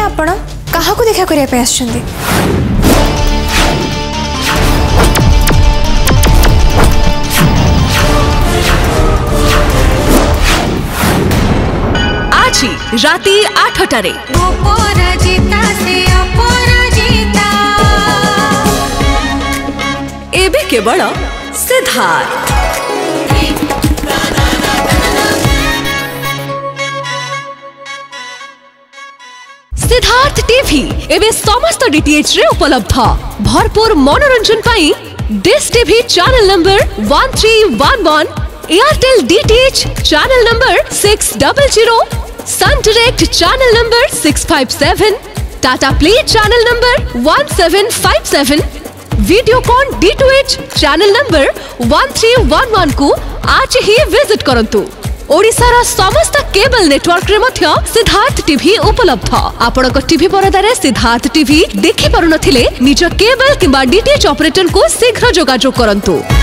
आपण काहा को देखा करिया पे आछंदी? आज राति 8टारे एबे केवल सिद्धार्थ। सिद्धार्थ टीवी एवं समस्त डीटीएच रे उपलब्ध। भरपूर मनोरंजन पाई Dish TV channel number 1311, Airtel DTH channel number 600, Sun Direct channel number 657, Tata Play channel number 1757, Videocon D2H channel number 1311 को आज ही विजिट करंतु। ओडिसार समस्त केबल नेटवर्क रे मध्य सिद्धार्थ टीवी उपलब्ध। आपनक टीवी परदारे सिद्धार्थ टीवी देखि पारु नथिले निज केबल किबा डीटीएच ऑपरेटर को शीघ्र जोगाजोग करंतु।